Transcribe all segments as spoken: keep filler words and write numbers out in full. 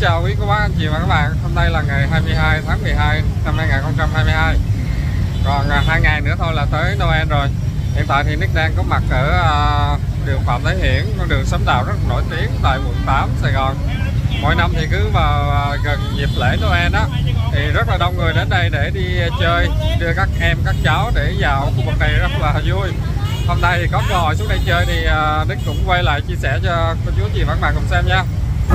chào quý cô bác anh chị và các bạn. Hôm nay là ngày hai mươi hai tháng mười hai năm hai nghìn không trăm hai mươi hai. Còn à, hai ngày nữa thôi là tới Noel rồi. Hiện tại thì Nick đang có mặt ở à, đường Phạm Thế Hiển, con đường Sấm Đào rất nổi tiếng tại quận tám Sài Gòn. Mỗi năm thì cứ vào à, gần dịp lễ Noel đó thì rất là đông người đến đây để đi chơi, đưa các em các cháu để vào khu vực này rất là vui. Hôm nay thì có cơ hội xuống đây chơi thì uh, Nick cũng quay lại chia sẻ cho cô chú chị và các bạn cùng xem nha.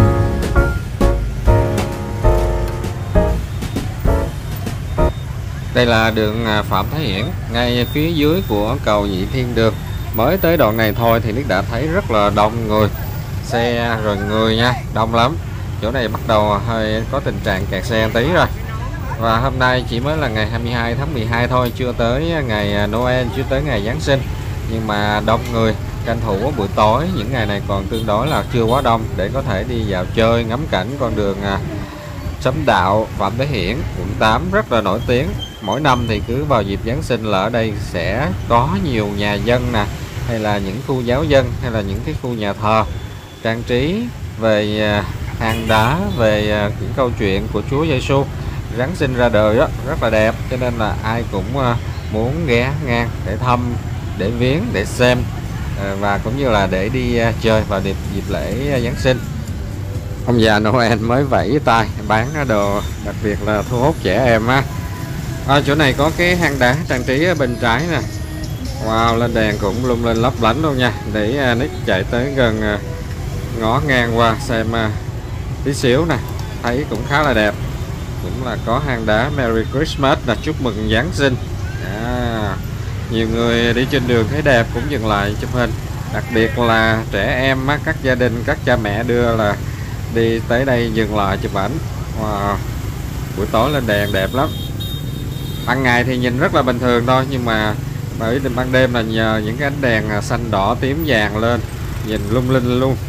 Đây là đường Phạm Thế Hiển, ngay phía dưới của cầu Nhị Thiên Đường. Mới tới đoạn này thôi thì Nick đã thấy rất là đông người, xe rồi người nha, đông lắm. Chỗ này bắt đầu hơi có tình trạng kẹt xe tí rồi. Và hôm nay chỉ mới là ngày hai mươi hai tháng mười hai thôi, chưa tới ngày Noel, chưa tới ngày Giáng sinh. Nhưng mà đông người, tranh thủ buổi tối những ngày này còn tương đối là chưa quá đông để có thể đi vào chơi, ngắm cảnh con đường Sấm Đạo Phạm Thế Hiển, quận tám rất là nổi tiếng. Mỗi năm thì cứ vào dịp Giáng sinh là ở đây sẽ có nhiều nhà dân nè, hay là những khu giáo dân, hay là những cái khu nhà thờ trang trí về hang đá, về những câu chuyện của Chúa Giêsu Giáng sinh ra đời đó, rất là đẹp, cho nên là ai cũng muốn ghé ngang để thăm, để viếng, để xem và cũng như là để đi chơi vào dịp dịp lễ Giáng sinh. Ông già Noel mới vẫy tay bán đồ, đặc biệt là thu hút trẻ em á. À, chỗ này có cái hang đá trang trí ở bên trái nè. Wow, lên đèn cũng lung linh lấp lánh luôn nha. Để Nick chạy tới gần ngó ngang qua xem tí xíu nè, thấy cũng khá là đẹp. Cũng là có hang đá Merry Christmas là chúc mừng Giáng sinh. À, nhiều người đi trên đường thấy đẹp cũng dừng lại chụp hình, đặc biệt là trẻ em á, các gia đình, các cha mẹ đưa là đi tới đây dừng lại chụp ảnh. Wow, buổi tối lên đèn đẹp lắm. Ban ngày thì nhìn rất là bình thường thôi, nhưng mà bởi ban đêm là nhờ những cái ánh đèn xanh đỏ tím vàng lên nhìn lung linh luôn.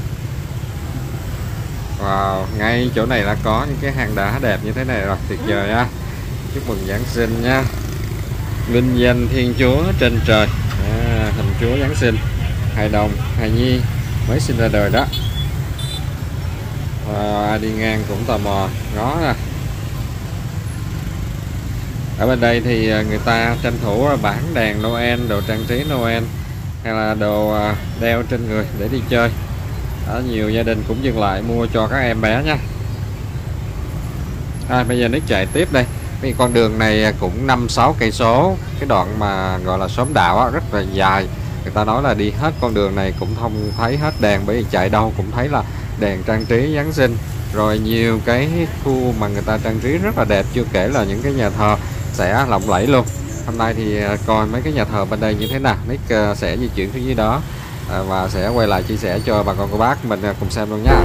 Wow, ngay chỗ này đã có những cái hang đá đẹp như thế này rồi, tuyệt vời nha. Chúc mừng Giáng sinh nha, vinh danh Thiên Chúa trên trời. À, hình Chúa Giáng sinh, hài đồng, hài nhi mới sinh ra đời đó. Wow, ai đi ngang cũng tò mò ngó nè. Ở bên đây thì người ta tranh thủ bán đèn Noel, đồ trang trí Noel, hay là đồ đeo trên người để đi chơi. Ở nhiều gia đình cũng dừng lại mua cho các em bé nha. À, bây giờ Nick chạy tiếp đây. Vì con đường này cũng năm sáu cây số, cái đoạn mà gọi là xóm đạo á, rất là dài. Người ta nói là đi hết con đường này cũng không thấy hết đèn, bởi vì chạy đâu cũng thấy là đèn trang trí Giáng sinh. Rồi nhiều cái khu mà người ta trang trí rất là đẹp, chưa kể là những cái nhà thờ sẽ lộng lẫy luôn. Hôm nay thì coi mấy cái nhà thờ bên đây như thế nào, Nick sẽ di chuyển phía dưới đó và sẽ quay lại chia sẻ cho bà con cô bác mình cùng xem luôn nha.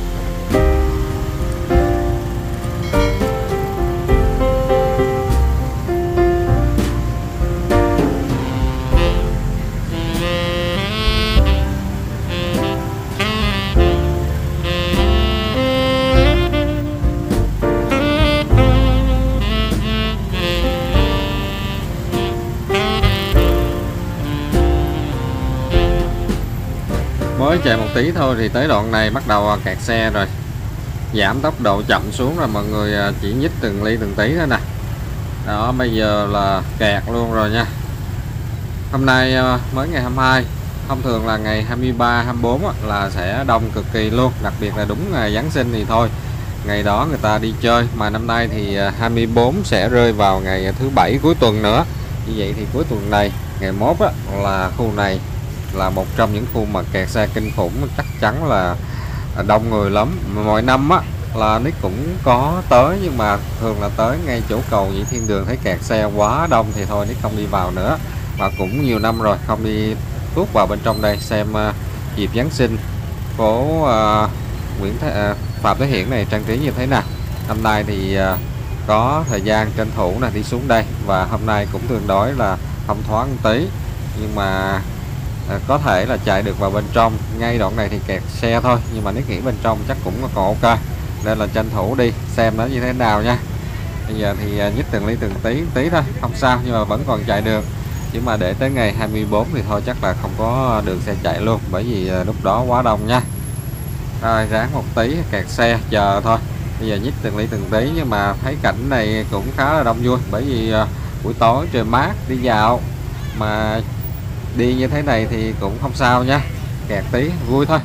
Mới chạy một tí thôi thì tới đoạn này bắt đầu kẹt xe rồi, giảm tốc độ chậm xuống rồi mọi người, chỉ nhích từng ly từng tí thôi nè. Đó, bây giờ là kẹt luôn rồi nha. Hôm nay mới ngày hai mươi hai, thông thường là ngày hai mươi ba, hai mươi bốn là sẽ đông cực kỳ luôn, đặc biệt là đúng ngày Giáng sinh thì thôi, ngày đó người ta đi chơi. Mà năm nay thì hai mươi bốn sẽ rơi vào ngày thứ bảy cuối tuần nữa. Như vậy thì cuối tuần này, ngày mốt á, là khu này là một trong những khu mà kẹt xe kinh khủng, chắc chắn là đông người lắm. Mọi năm á là Nick cũng có tới, nhưng mà thường là tới ngay chỗ cầu Nhị Thiên Đường thấy kẹt xe quá đông thì thôi Nick không đi vào nữa. Và cũng nhiều năm rồi không đi tuốt vào bên trong đây xem uh, dịp Giáng sinh phố uh, Nguyễn Thế, uh, Phạm Thế Hiển này trang trí như thế nào. Năm nay thì uh, có thời gian tranh thủ là đi xuống đây, và hôm nay cũng tương đối là thông thoáng một tí, nhưng mà À, có thể là chạy được vào bên trong. Ngay đoạn này thì kẹt xe thôi, nhưng mà nếu nghĩ bên trong chắc cũng còn ok, nên là tranh thủ đi xem nó như thế nào nha. Bây giờ thì nhích từng ly từng tí tí thôi, không sao, nhưng mà vẫn còn chạy được. Chứ mà để tới ngày hai mươi bốn thì thôi chắc là không có đường xe chạy luôn, bởi vì lúc đó quá đông nha. Rồi ráng một tí, kẹt xe chờ thôi. Bây giờ nhích từng ly từng tí, nhưng mà thấy cảnh này cũng khá là đông vui, bởi vì uh, buổi tối trời mát đi dạo mà đi như thế này thì cũng không sao nha, kẹt tí vui thôi.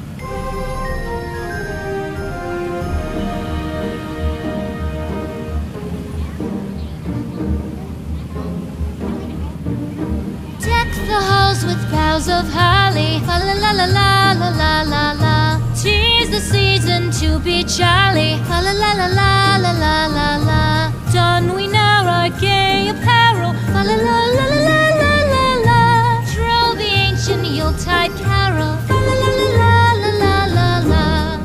The halls with boughs of holly, fa la la la la la la la la. 'Tis the season to be jolly, fa la la la la la la la la. Don we now our gay apparel, fa la la la la la la la la. Troll the ancient Yuletide carol, fa la la la la la la la la.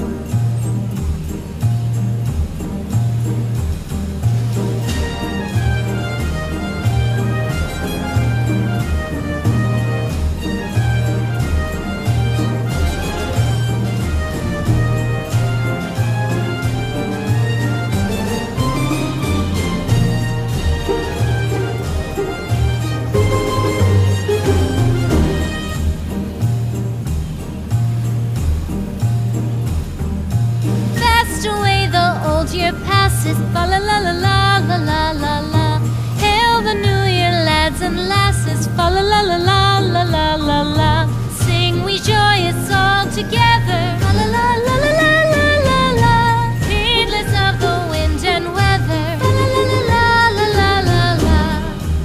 Year passes, fa la la la la la la la la. Hail the new year, lads and lasses, fa la la la la la la la la. Sing we joyous all together, fa la la la la la la la la. Heedless of the wind and weather, fa la la la la la la la.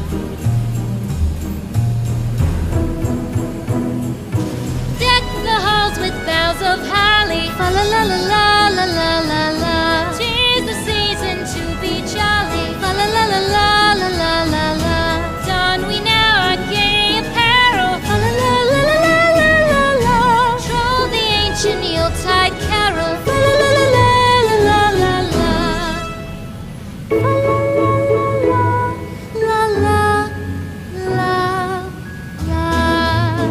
Deck the halls with boughs of holly, fa la la la la la la la la. La la la la la la la la. Don we now our gay apparel, fa la la la la la la la. Troll the ancient Yuletide carol, fa la la la la la la la. La la la la.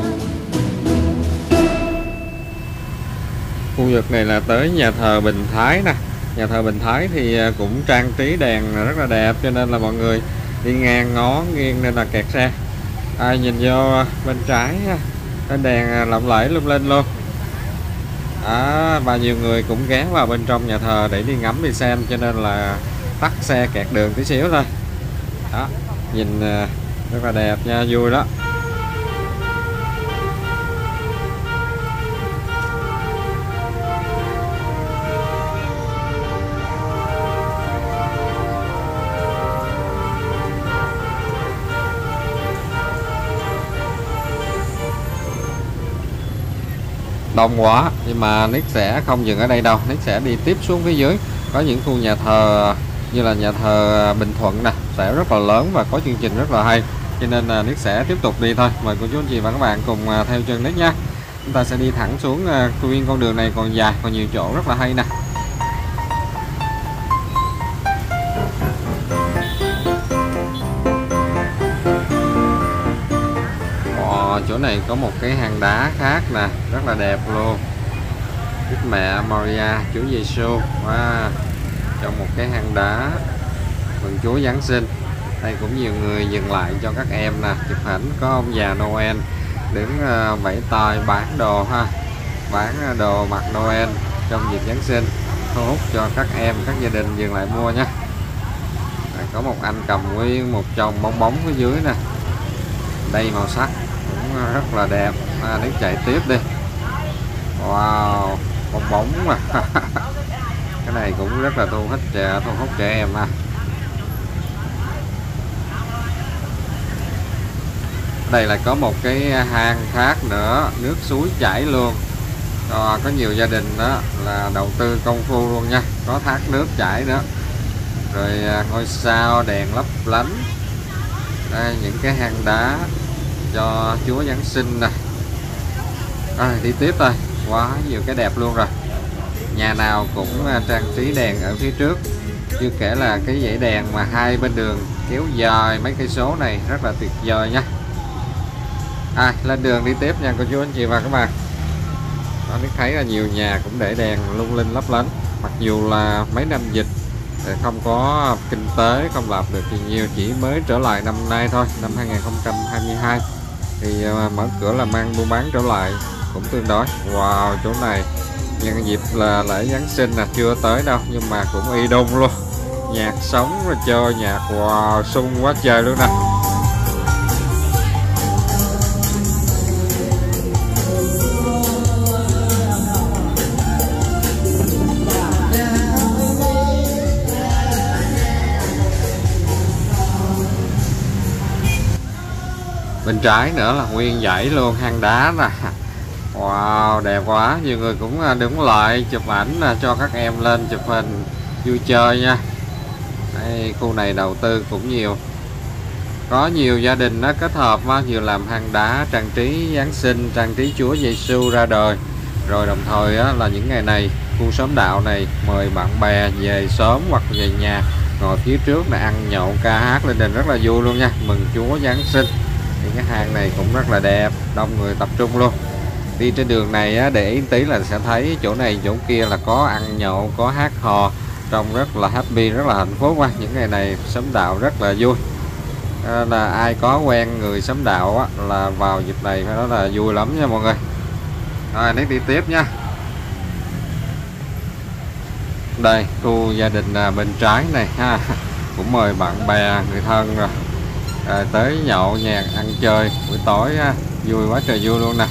Khu vực này là tới nhà thờ Bình Thái nè. Nhà thờ Bình Thái thì cũng trang trí đèn rất là đẹp, cho nên là mọi người đi ngang ngó nghiêng nên là kẹt xe. Ai nhìn vô bên trái cái đèn lộng lẫy lung linh luôn. À, và nhiều người cũng ghé vào bên trong nhà thờ để đi ngắm đi xem, cho nên là tắt xe kẹt đường tí xíu thôi. Đó, nhìn rất là đẹp nha, vui đó. Đông quá, nhưng mà Nick sẽ không dừng ở đây đâu. Nick sẽ đi tiếp xuống phía dưới. Có những khu nhà thờ như là nhà thờ Bình Thuận nè, sẽ rất là lớn và có chương trình rất là hay, cho nên là Nick sẽ tiếp tục đi thôi. Mời cô chú anh chị và các bạn cùng theo chân Nick nha. Chúng ta sẽ đi thẳng xuống công viên. Con đường này còn dài, còn nhiều chỗ rất là hay nè. Chỗ này có một cái hang đá khác nè, rất là đẹp luôn. Đức Mẹ Maria, Chúa Giêsu wow. Trong một cái hang đá mừng Chúa Giáng sinh. Đây cũng nhiều người dừng lại cho các em nè, chụp ảnh. Có ông già Noel đứng vẫy tay bán đồ ha, bán đồ mặc Noel trong dịp Giáng sinh, thu hút cho các em, các gia đình dừng lại mua nha. Đây, có một anh cầm nguyên một chồng bong bóng phía dưới nè, đây màu sắc rất là đẹp. À, Nick chạy tiếp đi. Wow, bong bóng mà. Cái này cũng rất là thu hút trẻ, thu hút trẻ em ha. Đây là có một cái hang khác nữa, nước suối chảy luôn. Rồi, có nhiều gia đình đó là đầu tư công phu luôn nha, có thác nước chảy nữa. Rồi ngôi sao đèn lấp lánh. Đây những cái hang đá cho Chúa Giáng sinh nè. À, đi tiếp thôi, quá nhiều cái đẹp luôn rồi. Nhà nào cũng trang trí đèn ở phía trước, chưa kể là cái dãy đèn mà hai bên đường kéo dài mấy cây số này rất là tuyệt vời nha. À, lên đường đi tiếp nha cô chú anh chị và các bạn. Đó, thấy là nhiều nhà cũng để đèn lung linh lấp lánh, mặc dù là mấy năm dịch không có kinh tế, không làm được gì nhiều, chỉ mới trở lại năm nay thôi, năm hai nghìn không trăm hai mươi hai thì mở cửa làm ăn buôn bán trở lại cũng tương đối. Wow, chỗ này Nhân dịp là lễ Giáng sinh là chưa tới đâu nhưng mà cũng y đung luôn. Nhạc sống rồi chơi nhạc wow, sung quá trời luôn nè. Bên trái nữa là nguyên dãy luôn hang đá nè. Wow, đẹp quá. Nhiều người cũng đứng lại chụp ảnh cho các em lên chụp hình vui chơi nha. Đây, khu này đầu tư cũng nhiều. Có nhiều gia đình nó kết hợp vừa làm hang đá, trang trí Giáng sinh, trang trí Chúa Giêsu ra đời. Rồi đồng thời là những ngày này khu xóm đạo này mời bạn bè về sớm hoặc về nhà ngồi phía trước là ăn nhậu ca hát lên đình rất là vui luôn nha, mừng Chúa Giáng sinh. Thì cái hang này cũng rất là đẹp, đông người tập trung luôn. Đi trên đường này á, để ý tí là sẽ thấy chỗ này chỗ kia là có ăn nhậu, có hát hò, trông rất là happy, rất là hạnh phúc. Những ngày này xóm đạo rất là vui. À, là ai có quen người xóm đạo á, là vào dịp này phải nói là vui lắm nha mọi người. Rồi nét đi tiếp nha. Đây khu gia đình bên trái này ha, cũng mời bạn bè người thân rồi à, tới nhậu nhẹt ăn chơi buổi tối ha, vui quá trời vui luôn nè.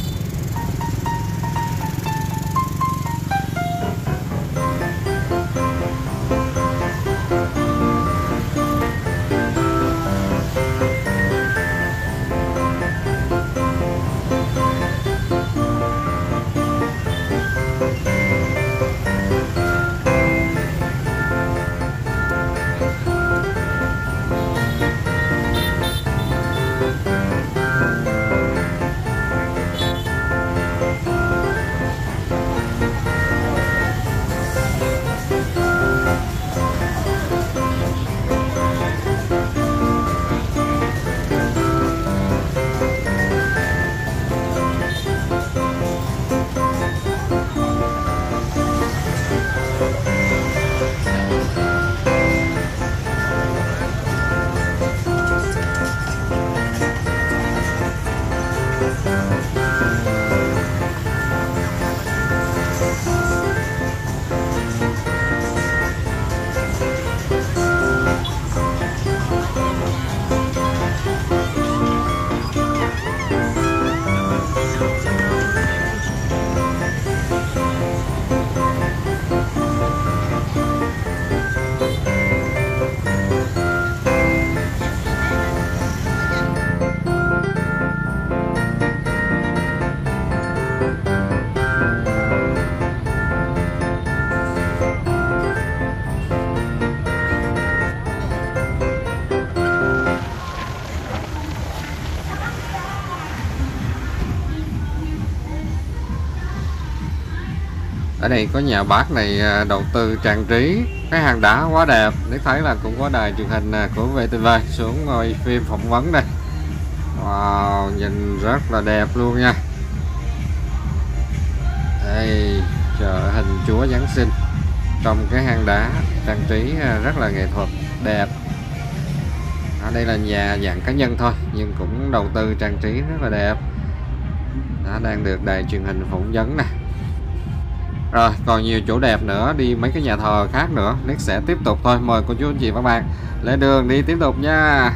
Ở đây có nhà bác này đầu tư trang trí cái hang đá quá đẹp. Nếu thấy là cũng có đài truyền hình của vê tê vê xuống ngồi phim phỏng vấn đây. Wow, nhìn rất là đẹp luôn nha. Đây, chợ hình Chúa Giáng sinh trong cái hang đá, trang trí rất là nghệ thuật, đẹp. Ở đây là nhà dạng cá nhân thôi nhưng cũng đầu tư trang trí rất là đẹp. Đã đang được đài truyền hình phỏng vấn nè. Rồi còn nhiều chỗ đẹp nữa, đi mấy cái nhà thờ khác nữa, Nick sẽ tiếp tục thôi. Mời cô chú anh chị và các bạn lên đường đi tiếp tục nha.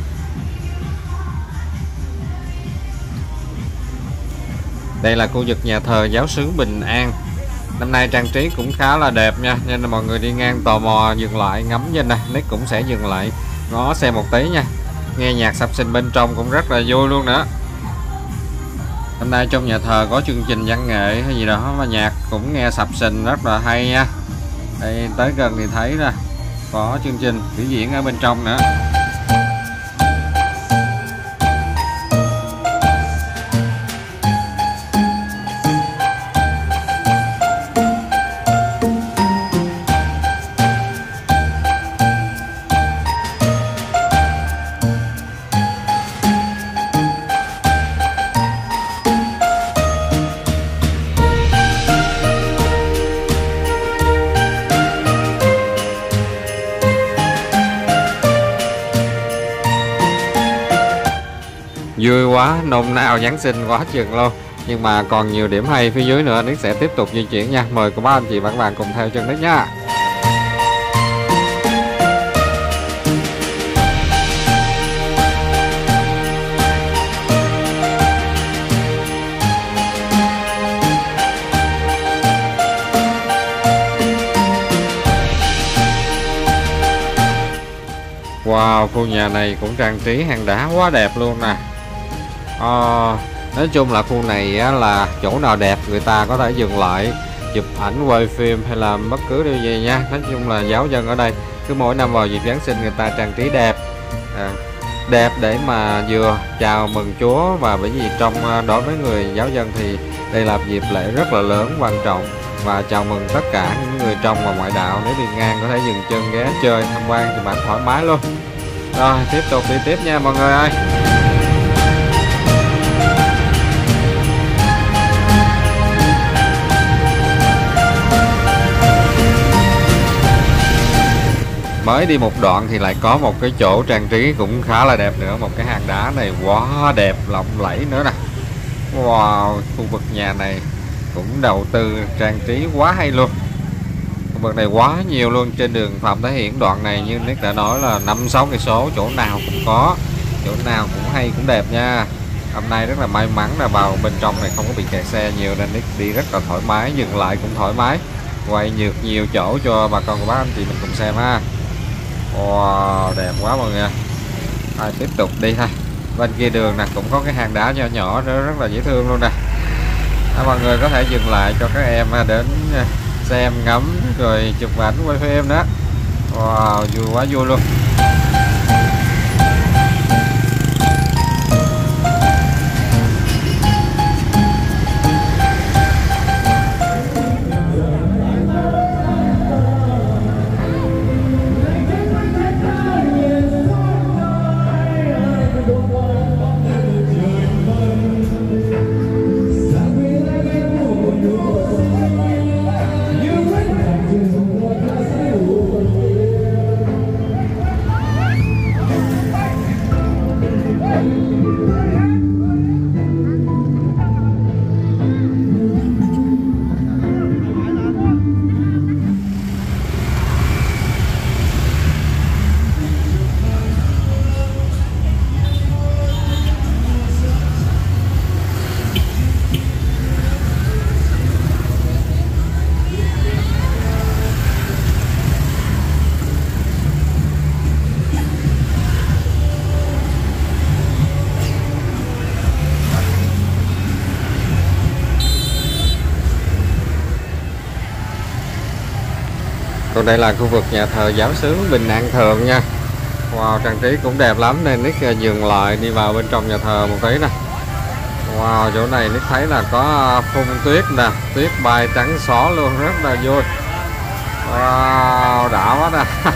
Đây là khu vực nhà thờ giáo xứ Bình An. Năm nay trang trí cũng khá là đẹp nha, nên là mọi người đi ngang tò mò dừng lại ngắm nhìn này, Nick cũng sẽ dừng lại ngó xem một tí nha. Nghe nhạc sập sình bên trong cũng rất là vui luôn nữa. Hôm nay trong nhà thờ có chương trình văn nghệ hay gì đó mà nhạc cũng nghe sập sình rất là hay nha. Đây tới gần thì thấy ra có chương trình biểu diễn ở bên trong nữa. Vui quá, nôn nao Giáng sinh quá chừng luôn. Nhưng mà còn nhiều điểm hay phía dưới nữa, Nick sẽ tiếp tục di chuyển nha. Mời cô bác anh chị và các bạn cùng theo chân Nick nha. Wow, khu nhà này cũng trang trí hang đá quá đẹp luôn nè. à, Nói chung là khu này á, là chỗ nào đẹp người ta có thể dừng lại chụp ảnh, quay phim hay là bất cứ điều gì nha. Nói chung là giáo dân ở đây cứ mỗi năm vào dịp Giáng sinh người ta trang trí đẹp, à, đẹp để mà vừa chào mừng Chúa, và bởi vì trong đối với người giáo dân thì đây là dịp lễ rất là lớn quan trọng, và chào mừng tất cả những người trong và ngoại đạo. Nếu đi ngang có thể dừng chân ghé chơi tham quan thì bạn thoải mái luôn. Rồi tiếp tục đi tiếp nha mọi người ơi. Mới đi một đoạn thì lại có một cái chỗ trang trí cũng khá là đẹp nữa. Một cái hang đá này quá đẹp, lộng lẫy nữa nè. Wow, khu vực nhà này cũng đầu tư trang trí quá hay luôn. Khu vực này quá nhiều luôn. Trên đường Phạm Thế Hiển đoạn này như Nick đã nói là năm sáu cây số, chỗ nào cũng có, chỗ nào cũng hay cũng đẹp nha. Hôm nay rất là may mắn là vào bên trong này không có bị kẹt xe nhiều nên Nick đi rất là thoải mái, dừng lại cũng thoải mái, quay nhiều nhiều chỗ cho bà con của bác anh chị mình cùng xem ha. Wow, đẹp quá mọi người. Rồi, tiếp tục đi thôi. Bên kia đường nè cũng có cái hang đá nhỏ nhỏ rất, rất là dễ thương luôn nè. À, mọi người có thể dừng lại cho các em đến xem ngắm rồi chụp ảnh quay phim đó. Wow, vui quá vui luôn. Còn đây là khu vực nhà thờ giáo xứ Bình An Thượng nha. Wow, trang trí cũng đẹp lắm nên Nick dừng lại đi vào bên trong nhà thờ một tí nè. Wow, chỗ này Nick thấy là có phun tuyết nè, tuyết bay trắng xóa luôn, rất là vui. Wow, đã quá nè.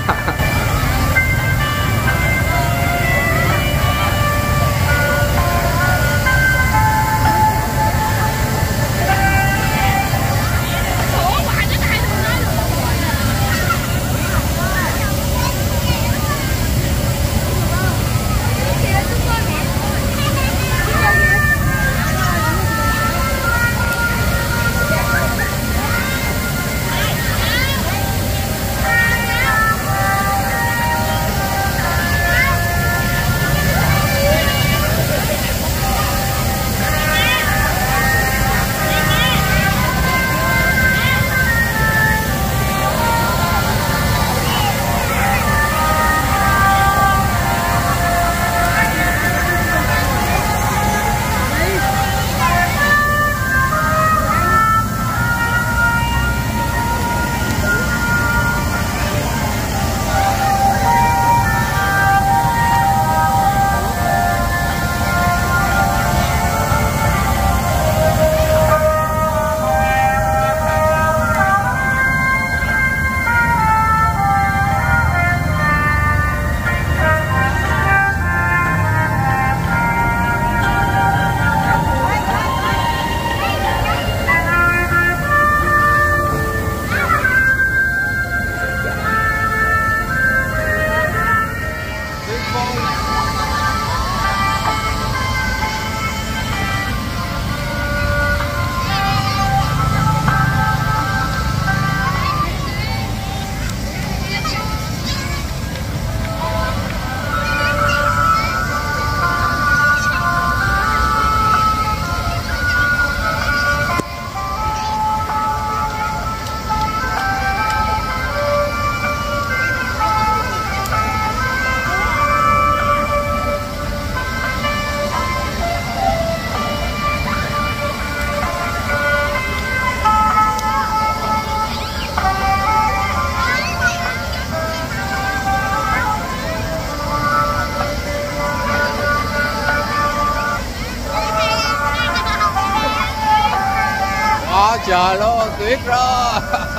quá trời luôn, tuyết đó.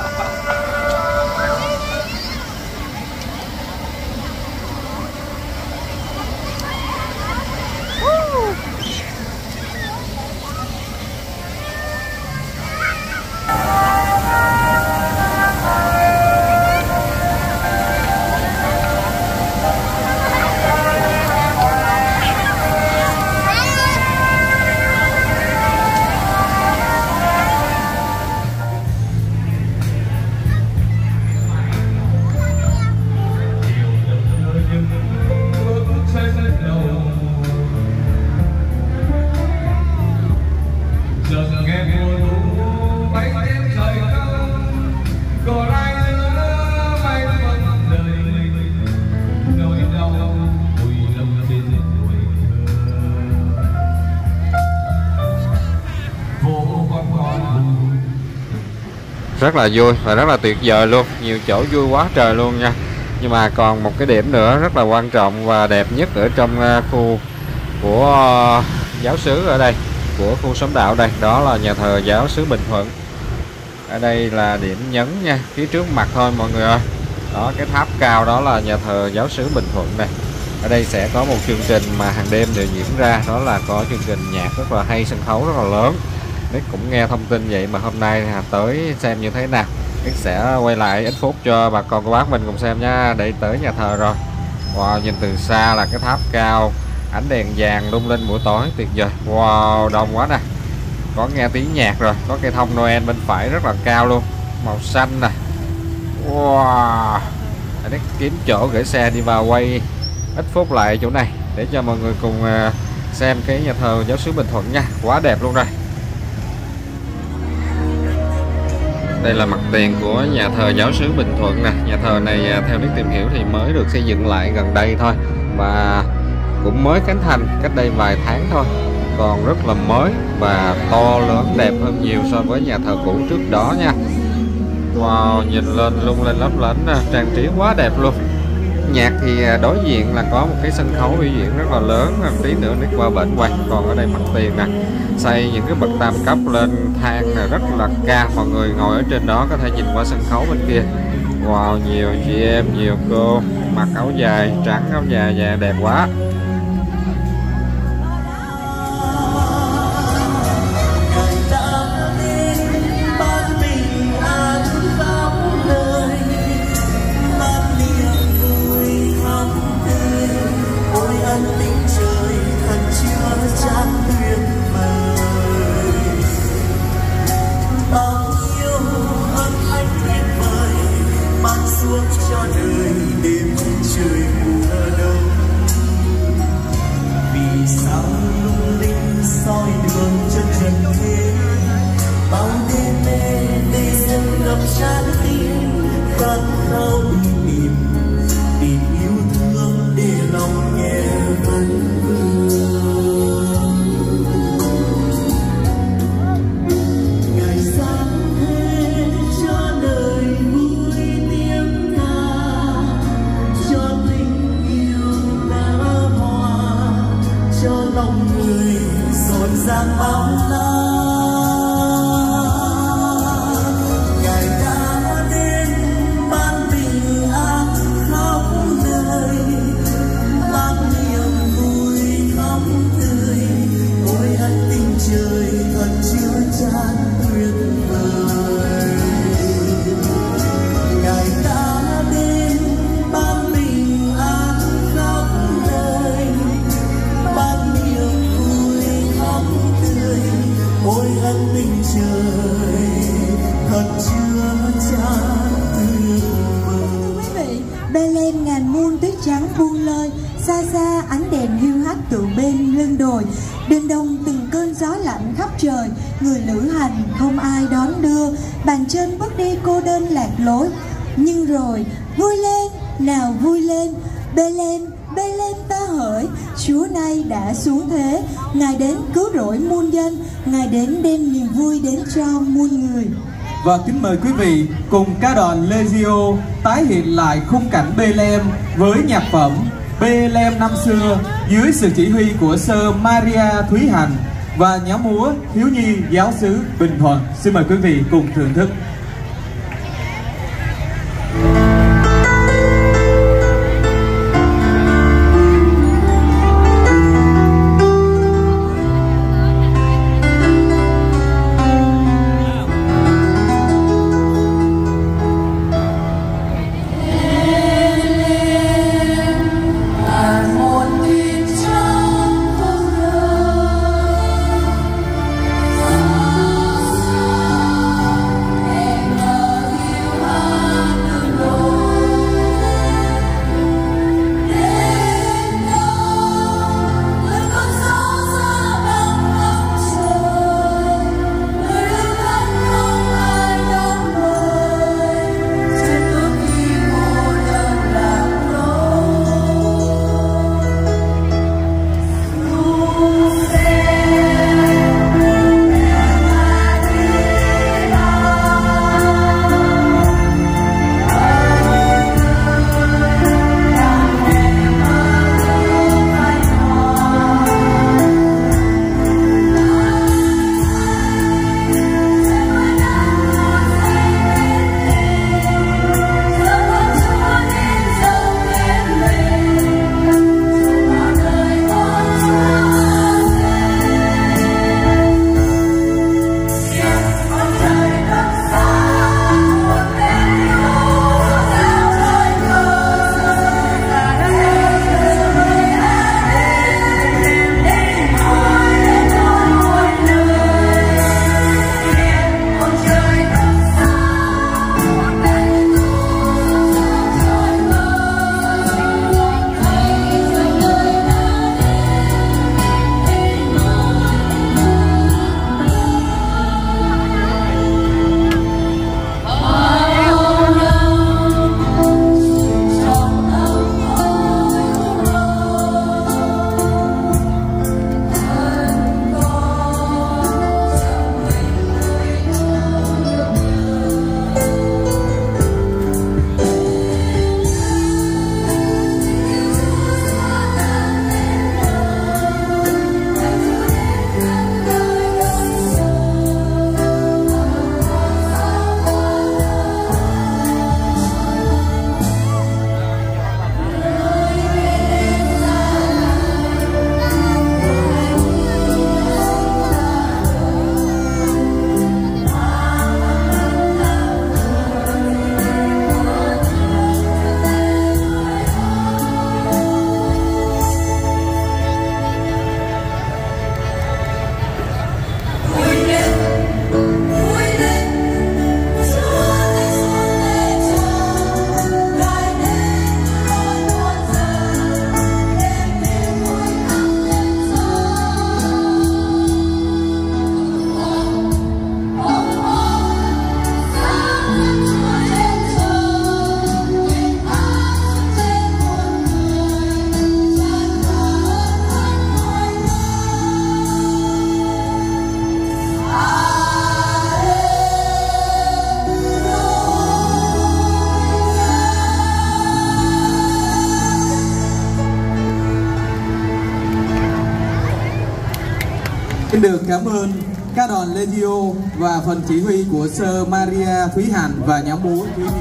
Rất là vui và rất là tuyệt vời luôn, nhiều chỗ vui quá trời luôn nha. Nhưng mà còn một cái điểm nữa rất là quan trọng và đẹp nhất ở trong khu của giáo xứ ở đây, của khu xóm đạo đây, đó là nhà thờ giáo xứ Bình Thuận. Ở đây là điểm nhấn nha, phía trước mặt thôi mọi người ơi. Đó, cái tháp cao đó là nhà thờ giáo xứ Bình Thuận này. Ở đây sẽ có một chương trình mà hàng đêm đều diễn ra, đó là có chương trình nhạc rất là hay, sân khấu rất là lớn. Nick cũng nghe thông tin vậy mà hôm nay tới xem như thế nào. Nick sẽ quay lại ít phút cho bà con cô bác mình cùng xem nha. Để tới nhà thờ rồi. Wow, nhìn từ xa là cái tháp cao, ánh đèn vàng lung linh buổi tối tuyệt vời. Wow, đông quá nè. Có nghe tiếng nhạc rồi, có cây thông Noel bên phải rất là cao luôn, màu xanh nè. Wow, Nick kiếm chỗ gửi xe đi vào quay ít phút lại chỗ này để cho mọi người cùng xem cái nhà thờ giáo xứ Bình Thuận nha. Quá đẹp luôn rồi. Đây là mặt tiền của nhà thờ giáo xứ Bình Thuận nè. Nhà thờ này theo Nick tìm hiểu thì mới được xây dựng lại gần đây thôi, và cũng mới khánh thành cách đây vài tháng thôi, còn rất là mới và to lớn, đẹp hơn nhiều so với nhà thờ cũ trước đó nha. Wow, nhìn lên lung linh lấp lánh, trang trí quá đẹp luôn. Nhạc thì đối diện là có một cái sân khấu biểu diễn rất là lớn, tí nữa Nick qua bển quay. Còn ở đây mặt tiền nè, xây những cái bậc tam cấp lên thang này rất là cao, mọi người ngồi ở trên đó có thể nhìn qua sân khấu bên kia. Wow, nhiều chị em, nhiều cô mặc áo dài trắng, áo dài dài đẹp quá. Bethlehem ngàn muôn tuyết trắng buông lơi, xa xa ánh đèn hiu hắt từ bên lưng đồi. Đêm đông từng cơn gió lạnh khắp trời, người lữ hành không ai đón đưa, bàn chân bước đi cô đơn lạc lối. Nhưng rồi vui lên, nào vui lên, Bethlehem, Bethlehem ta hỡi, Chúa nay đã xuống thế, Ngài đến cứu rỗi muôn dân, Ngài đến đem niềm vui đến cho muôn người. Và kính mời quý vị cùng ca đoàn Legio tái hiện lại khung cảnh Bethlehem với nhạc phẩm Bethlehem năm xưa dưới sự chỉ huy của Sơ Maria Thúy Hạnh. và nhóm múa thiếu nhi giáo xứ Bình Thuận. Xin mời quý vị cùng thưởng thức. Xin được cảm ơn ca đoàn Legio và phần chỉ huy của Sơ Maria Thúy Hạnh và nhóm múa Thúy Nhi.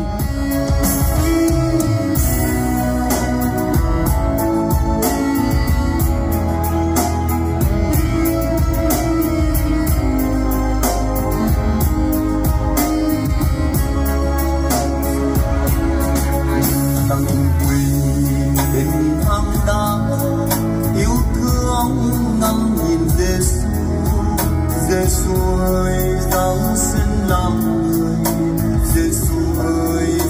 Giêsu ơi, Giáng sinh làm người, Giêsu ơi,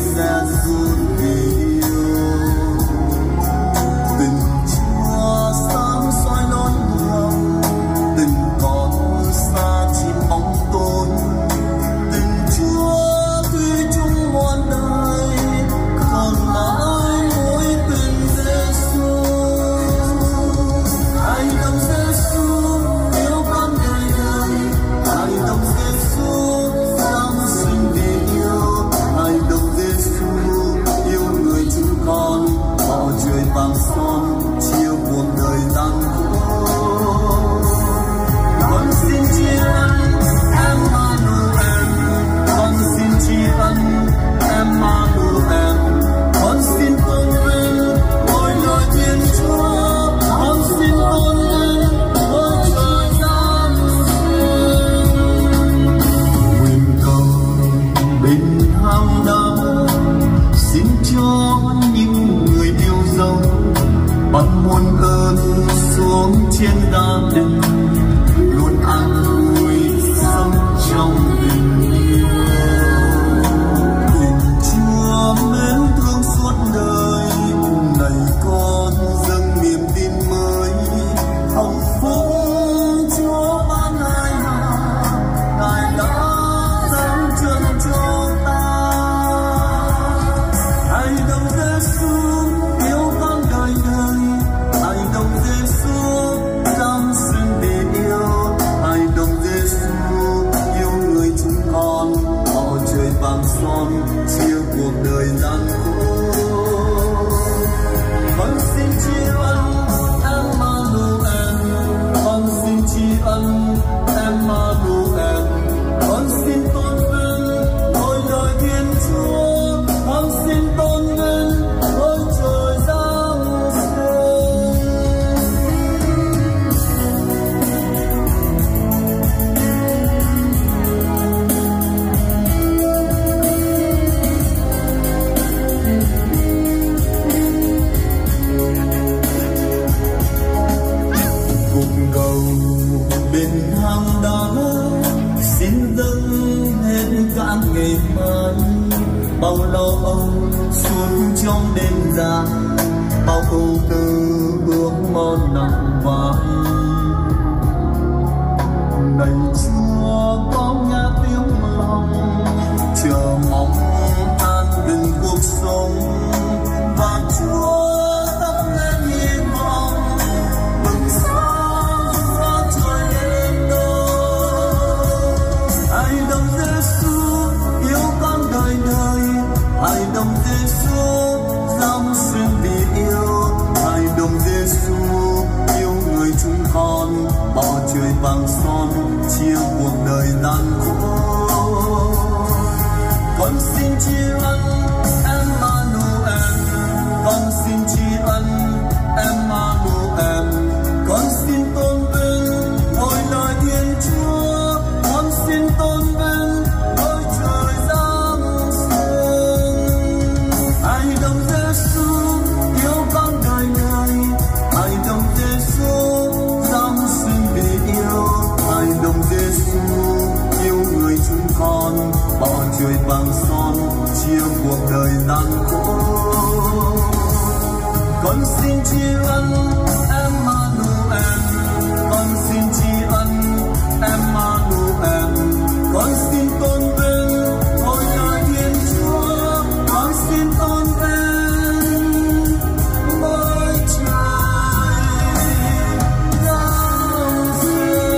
gia đình luôn an vui sống trong tình yêu. Tình Chúa mến thương suốt đời, này con dâng niềm tin mới. Hồng phúc Chúa ban hai hà, Ngài đã dâng chân cho ta. Hãy đồng Giêsu yêu con đời đời, hãy đồng Giêsu dâng xin để yêu, hãy đồng Giêsu yêu người chúng con, bầu trời vàng son chia cuộc đời gian khổ. Con xin tri ân Emmanuel, con xin tri ân Emmanuel, con xin tôn vinh ngôi đời Thiên Chúa, con xin tôn vinh ngôi trời giáng sinh. Cùng cầu bên hang đá xin dâng hết cả ngày mai, bao lo âu xuống trong đêm dài, bao ưu tư ước mơ nặng vai. Này Chúa có nghe tiếng lòng, chờ mong an bình cuộc sống, và Chúa thắp lên hy vọng bừng sáng giữa trời đêm đông. Hãy đồng Giêsu yêu con đời đời, hãy đồng Giêsu dâng xin vì yêu, hãy đồng Giêsu yêu người chúng con, bầu trời vàng son chia cuộc đời gian khổ. Con xin tri ân Emmanuel, con xin tri ân Emmanuel, con xin tôn vinh ngôi lời Thiên Chúa, con xin tôn vinh ngôi trời giáng sinh. Hãy đồng Giêsu yêu con đời đời, hãy đồng Giêsu dâng xin vì yêu, hãy đồng Giêsu yêu người chúng con, bầu trời vàng son chia cuộc đời gian khổ. Con xin tri ân Emmanuel, con xin tri ân Emmanuel, con xin tôn vinh ngôi lời Thiên Chúa, con xin tôn vinh ngôi trời giáng sinh.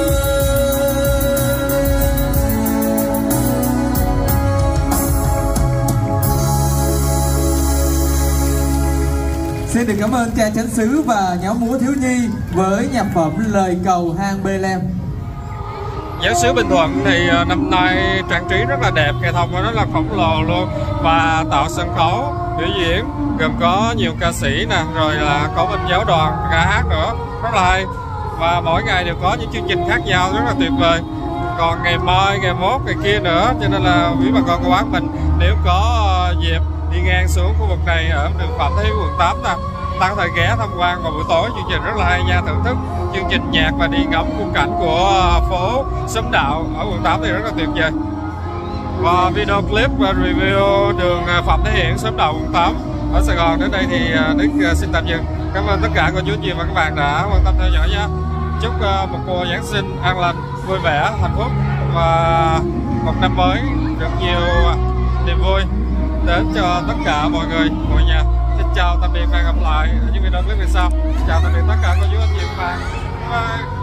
Xin được cảm ơn cha chánh xứ và nhóm múa thiếu nhi với nhạc phẩm Lời cầu hang Bê-lem. Giáo xứ Bình Thuận thì năm nay trang trí rất là đẹp, hệ thống nó là khổng lồ luôn, và tạo sân khấu biểu diễn gồm có nhiều ca sĩ nè, rồi là có bên giáo đoàn ca hát nữa, rất là hay, và mỗi ngày đều có những chương trình khác nhau rất là tuyệt vời. Còn ngày mai, ngày mốt, ngày kia nữa, cho nên là quý bà con cô bác mình nếu có dịp đi ngang xuống khu vực này ở đường Phạm Thế quận tám nè, ta có thể ghé tham quan vào buổi tối, chương trình rất là hay nha, thưởng thức chương trình nhạc và đi ngắm khung cảnh của phố Xóm Đạo ở quận tám thì rất là tuyệt vời. Và video clip và review đường Phạm Thế Hiển, Xóm Đạo, quận tám ở Sài Gòn đến đây thì Đức xin tạm dừng. Cảm ơn tất cả cô chú anh chị và các bạn đã quan tâm theo dõi nha. Chúc một mùa Giáng sinh an lành, vui vẻ, hạnh phúc và một năm mới được nhiều niềm vui đến cho tất cả mọi người, mọi nhà. Xin chào tạm biệt và hẹn gặp lại ở những video clip về sau. Chào tạm biệt tất cả cô chú anh chị và các bạn. Bye bye.